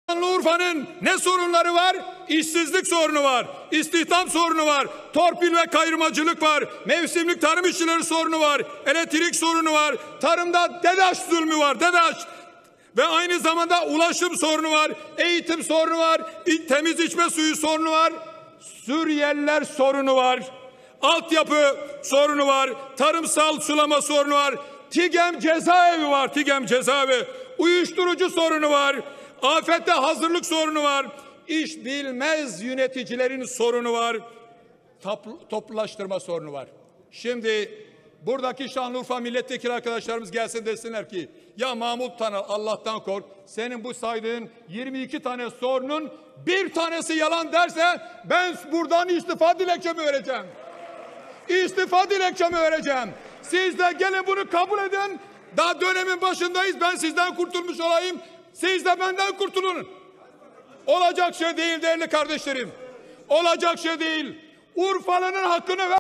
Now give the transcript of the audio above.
Şanlıurfa'nın ne sorunları var? İşsizlik sorunu var, istihdam sorunu var, torpil ve kayırmacılık var, mevsimlik tarım işçileri sorunu var, elektrik sorunu var, tarımda DEDAŞ zulmü var, DEDAŞ. Ve aynı zamanda ulaşım sorunu var, eğitim sorunu var, temiz içme suyu sorunu var, Suriyeliler sorunu var, altyapı sorunu var, tarımsal sulama sorunu var, TİGEM cezaevi var, TİGEM cezaevi, uyuşturucu sorunu var, afete hazırlık sorunu var, iş bilmez yöneticilerin sorunu var, toplulaştırma sorunu var. Şimdi buradaki Şanlıurfa milletvekili arkadaşlarımız gelsin desinler ki ya Mahmut Tanal Allah'tan kork, senin bu saydığın 22 tane sorunun bir tanesi yalan derse ben buradan istifa dilekçemi vereceğim. İstifa dilekçemi vereceğim. Siz de gelin bunu kabul edin. Daha dönemin başındayız. Ben sizden kurtulmuş olayım. Siz de benden kurtulun. Olacak şey değil değerli kardeşlerim. Olacak şey değil. Urfalı'nın hakkını ver.